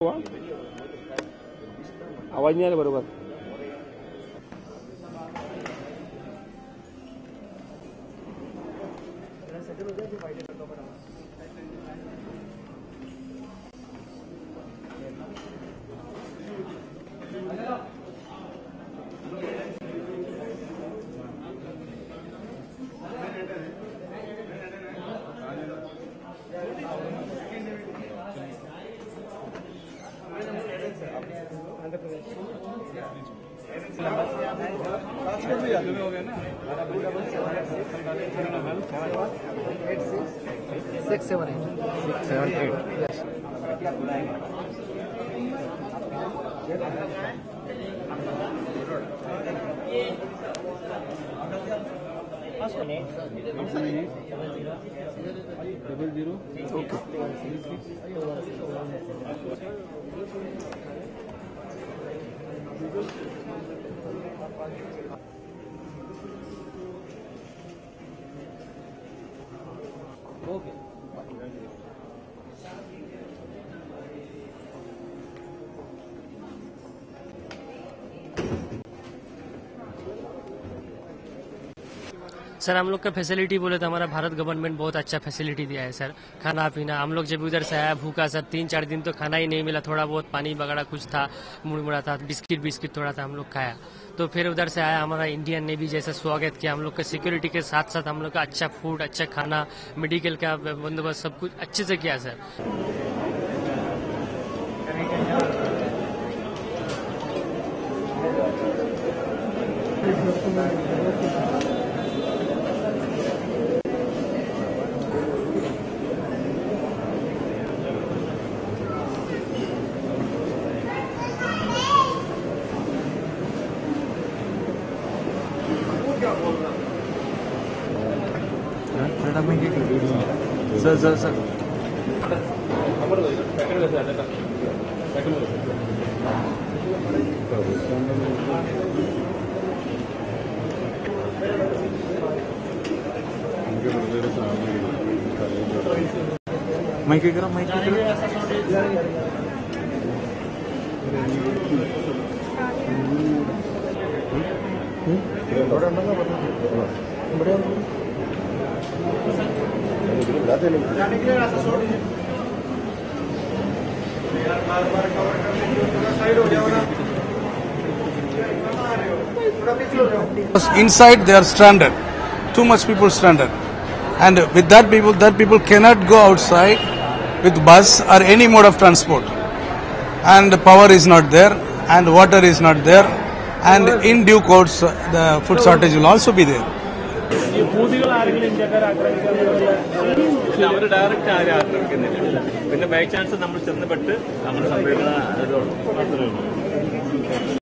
आवाज नहीं आ रहा बरोबर. Six, seven, eight. Yes. Okay. Sir हम लोग का फैसिलिटी बोले तो हमारा भारत गवर्नमेंट बहुत अच्छा फैसिलिटी दिया है सर. खाना पीना हम लोग जब उधर से आया भूखा सर 3-4 दिन तो खाना ही नहीं मिला. थोड़ा बहुत पानी वगैरह कुछ था, मुड़मुड़ा था, बिस्किट थोड़ा था हम लोग खाया. तो फिर उधर से आया हमारा इंडियन नेवी जैसा स्वागत किया हम लोग का. सिक्योरिटी के साथ साथ हम लोग का अच्छा फूड, अच्छा खाना, मेडिकल का बंदोबस्त सब कुछ अच्छे से किया sir. Sir Inside they are stranded, too much people stranded, and with that people cannot go outside with bus or any mode of transport, and power is not there and water is not there, and in due course the food shortage will also be there. By chance,